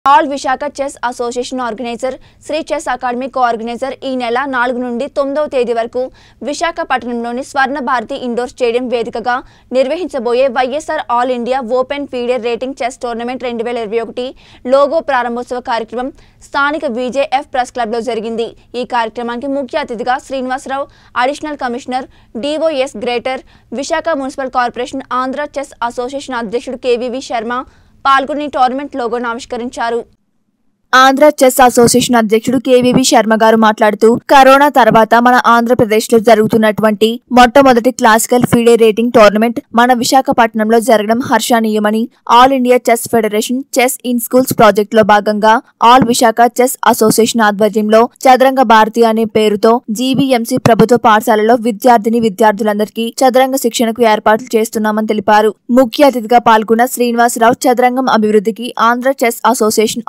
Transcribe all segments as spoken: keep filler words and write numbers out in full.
All Visakha chess association organiser Sri chess academy co-organiser ఈ నెల నాలుగు నుండి తొమ్మిదవ తేదీ వరకు విశాఖపట్నంలోని స్వర్ణ భారతి ఇండోర్ స్టేడియం వేదికగా నిర్వహించబోయే YSR all India open FIDE rating chess tournament రెండు వేల ఇరవై ఒకటి లోగో ప్రారంభోత్సవ కార్యక్రమం స్థానిక విజేఎఫ్ ప్రెస్ క్లబ్లో జరిగింది। ఈ కార్యక్రమానికి ముఖ్య అతిథిగా Srinivasa Rao additional commissioner DOS greater Visakha municipal corporation Andhra chess association అధ్యక్షుడు కేవీవి శర్మ పాల్గొని టోర్నమెంట్ లోగోను ఆవిష్కరించారు। ఆంధ్ర చెస్ అసోసియేషన్ అధ్యక్షుడు కేవీవి శర్మ గారు మాట్లాడుతూ కరోనా తర్వాత మన ఆంధ్రప్రదేశ్ లో జరుగుతున్నటువంటి మొట్టమొదటి క్లాసికల్ ఫీడే రేటింగ్ టోర్నమెంట్ మన విశాఖపట్నంలో జరగడం హర్షణీయమని all India chess federation chess in schools project లో భాగంగా ఆల్ విశాఖ చెస్ అసోసియేషన్ ఆధ్వర్యంలో చదరంగ భారతి అనే పేరుతో జీవీఎంసీ ప్రభుత్వ పాఠశాలలో విద్యార్థిని విద్యార్థులందరికీ చదరంగ శిక్షణకు ఏర్పాట్లు చేస్తున్నామని తెలిపారు। ముఖ్య అతిథిగా పాల్గొన్న శ్రీనివాసరావు చదరంగం అభివృద్ధికి ఆంధ్ర చెస్ అసోసియేషన్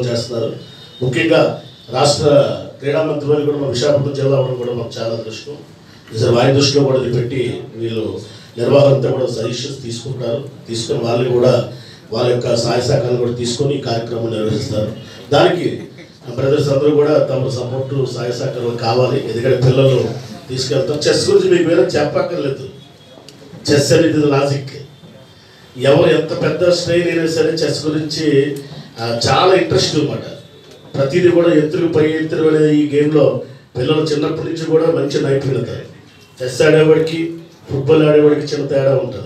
ముఖ్యంగా రాష్ట్ర క్రీడా మంత్రులు కూడా మా విశాఖపట్నం జిల్లా అవడం కూడా మాకు చాలా అదృష్టం। ఈసారి వారి దృష్టిలో కూడా పెట్టి వీళ్ళు నిర్వాహకులతో కూడా సజెషన్స్ తీసుకుంటారు, తీసుకుని వాళ్ళు కూడా వాళ్ళ యొక్క సహాయ సహకారాలు కూడా తీసుకొని ఈ కార్యక్రమం నిర్వహిస్తారు। దానికి బ్రదర్స్ అందరూ కూడా తమ సపోర్టు సహాయ సహకారాలు కావాలి, ఎందుకంటే పిల్లలు తీసుకెళ్తారు। చెస్ గురించి మీకు వేరే చెప్పక్కర్లేదు, చెస్ అనేది లాజిక్, ఎవరు ఎంత పెద్ద స్ట్రెయిన్ అయినా సరే చెస్ గురించి చాలా ఇంట్రెస్ట్ అనమాట। ప్రతిదీ కూడా ఎత్తుకు పై ఎత్తులు అనే ఈ గేమ్లో పిల్లలు చిన్నప్పటి నుంచి కూడా మంచి నైపుణ్యత। చెస్ ఆడేవాడికి ఫుట్బాల్ ఆడేవాడికి చిన్న తేడా ఉంటుంది।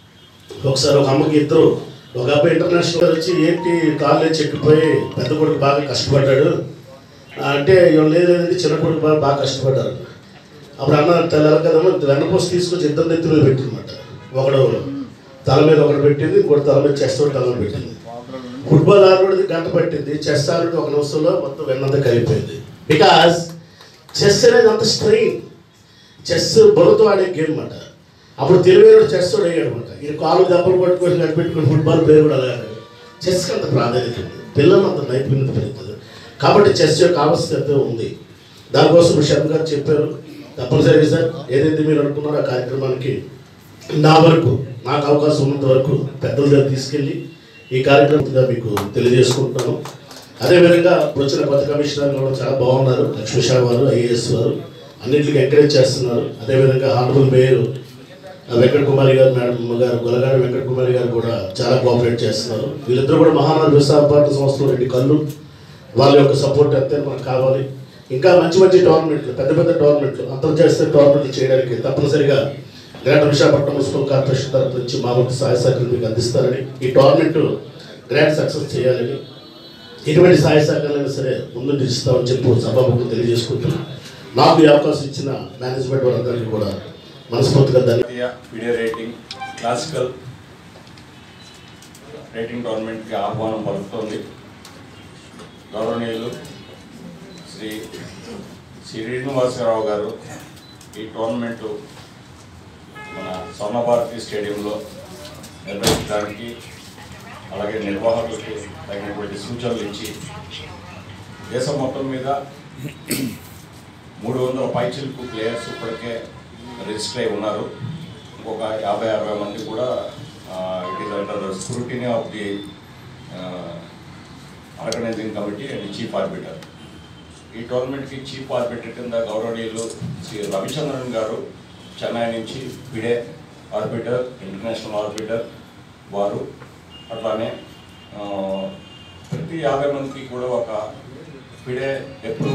ఒకసారి ఒక అమ్మకి ఇద్దరు, ఒక అబ్బాయి ఇంటర్నేషనల్ వచ్చి ఏంటి కాలేజ్ చెక్కిపోయి పెద్ద కొడుకు బాగా కష్టపడ్డాడు అంటే లేదంటే చిన్న కొడుకు బాగా బాగా కష్టపడ్డారు। అప్పుడు అన్న తెల్ల కదమ్మా వెన్నపోసి తీసుకొచ్చి ఇద్దరు నెత్తి మీద పెట్టినమాట, ఒకడు తల మీద ఒకటి పెట్టింది, ఇంకోటి తల మీద చెస్ తల మీద పెట్టింది। ఫుట్బాల్ ఆడేది గంట పట్టింది, చెస్ ఆడేది ఒక నిమిషంలో మొత్తం వెన్నంతా కలిగిపోయింది। బికాజ్ చెస్ అనేది అంత స్ట్రెయిన్, చెస్ బరువుతో ఆడే గేమ్ అనమాట। అప్పుడు తెలివైన చెస్ అయ్యాడు అనమాట, ఈ కాలు దెబ్బలు పట్టుకొని కనిపెట్టుకుని ఫుట్బాల్ పేరు కూడా అలాగే చెస్కి అంత ప్రాధాన్యత ఉంది, పిల్లలు అంత నైపుణ్యత పెరుగుతుంది కాబట్టి చెస్ యొక్క ఆవశ్యకత ఉంది। దానికోసం శర్మ గారు చెప్పారు, తప్పనిసరిగా సార్ ఏదైతే మీరు అనుకున్నారో ఆ కార్యక్రమానికి నా వరకు నాకు అవకాశం ఉన్నంత వరకు పెద్దల దగ్గర తీసుకెళ్ళి ఈ కార్యక్రమంగా మీకు తెలియజేసుకుంటున్నాను। అదేవిధంగా వచ్చిన కొత్త కమిషనర్ కూడా చాలా బాగున్నారు, లక్ష్మీషా వారు ఐఏఎస్ వారు అన్నింటికి ఎంకరేజ్ చేస్తున్నారు। అదేవిధంగా హానరబుల్ మేయర్ వెంకట కుమారి గారు మేడం గారు గొలగాడి వెంకట కుమారి గారు కూడా చాలా కోఆపరేట్ చేస్తున్నారు। వీళ్ళిద్దరూ కూడా మహానగర విశాఖపట్నం సంస్థలో రెండు కళ్ళు, వాళ్ళ యొక్క సపోర్ట్ ఎంత మనకు కావాలి। ఇంకా మంచి మంచి టోర్నమెంట్లు, పెద్ద పెద్ద టోర్నమెంట్లు, అంతర్జాతీయ టోర్నమెంట్లు చేయడానికి తప్పనిసరిగా గ్రేటర్ విశాఖపట్నం మున్సిపల్ కార్పొరేషన్ తరఫు నుంచి మా వంతు సహాయ సహకారాలు మీకు అందిస్తారని, ఈ టోర్నమెంట్ గ్రాండ్ సక్సెస్ చేయాలని, ఎటువంటి సహాయ సహకారాలైనా సరే ముందు ఇస్తామని చెప్పి సభాముఖంగా తెలియజేసుకుంటున్నాను। నాకు ఈ అవకాశం ఇచ్చిన మేనేజ్మెంట్ వారందరికీ కూడా మనస్ఫూర్తిగా ధన్యవాదాలు। ఫీడే రేటింగ్ క్లాసికల్ రేటింగ్ టోర్నమెంట్కి ఆహ్వానం పలుకుతోంది। గౌరవనీయులు శ్రీ శ్రీనివాసరావు గారు ఈ టోర్నమెంటు మన స్వర్ణ భారతి స్టేడియంలో నిర్వహించడానికి అలాగే నిర్వాహకులకి తగినటువంటి సూచనలు ఇచ్చి దేశం మొత్తం మీద మూడు వందల పైచిలకు ప్లేయర్స్ ఇప్పటికే రిజిస్టర్ అయి ఉన్నారు। ఇంకొక యాభై అరవై మంది కూడా it is under scrutiny of the organising committee and chief arbiter. ఈ టోర్నమెంట్కి చీఫ్ ఆర్బిటర్ కింద గౌరవనీయులు శ్రీ రవిచంద్రన్ గారు చెన్నై నుంచి ఫిడే ఆర్బిటర్ ఇంటర్నేషనల్ ఆర్బిటర్ వారు, అట్లానే ప్రతి యాభై మందికి కూడా ఒక ఫిడే ఎప్పుడు